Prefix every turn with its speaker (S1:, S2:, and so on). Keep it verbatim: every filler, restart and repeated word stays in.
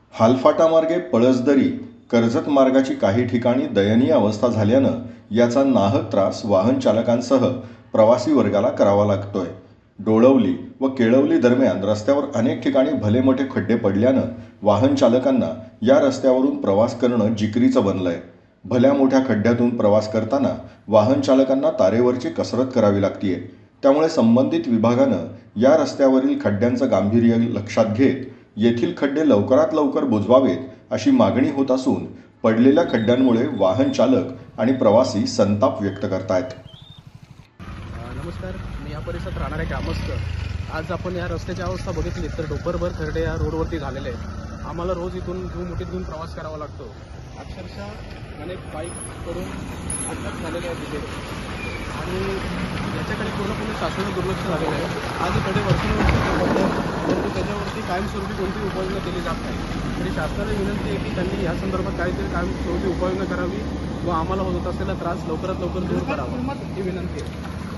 S1: हालफाटामार्गे पळसदरी कर्जत मार्गाची काही ठिकाणी दयनीय अवस्था झाल्यानं याचा नाहक त्रास वाहन चालकांसह प्रवासी वर्गाला करावा लागतोय. डोळवली व केळवली दरम्यान रस्त्यावर अनेक ठिकाणी भले मोठे खड्डे पडल्यानं वाहन चालकांना या रस्त्यावरून प्रवास करणं जिकरीचं बनलंय. भल्या मोठ्या खड्ड्यातून प्रवास करताना वाहन चालकांना तारेवरची कसरत करावी लागतीये. त्यामुळे संबंधित विभागानं या रस्त्यावरील खड्ड्यांचं गांभीर्य लक्षात घेत येथील खड्डे लवकरात लवकर बुजवावेत अशी मागणी होत असून पडलेल्या खड्ड्यांमुळे वाहन चालक आणि प्रवासी संताप व्यक्त करतायत.
S2: नमस्कार, मी या परिसरात राहणारे ग्रामस्थ. आज आपण या रस्त्याची अवस्था बघितली तर डोंगरभर खड्डे या रोडवरती झालेले आहेत. आम्हाला रोज इथून घेऊन मोठीत घेऊन प्रवास करावा लागतो. अक्षरशः अनेक बाईककडून अपघात झालेले आहेत तिथे आणि याच्याकडे पूर्णपणे शासनाने दुर्लक्ष झालेलं आहे. आज हे खड्डे वर्षानुवर्षी परंतु त्याच्यावरती कायमस्वरूपी कोणती उपाययोजना केली जात नाही. तरी शासनाला विनंती आहे की त्यांनी या संदर्भात काहीतरी कायमस्वरूपी उपाययोजना करावी व आम्हाला होत असलेला त्रास लवकरात लवकर दूर करावा ही विनंती आहे.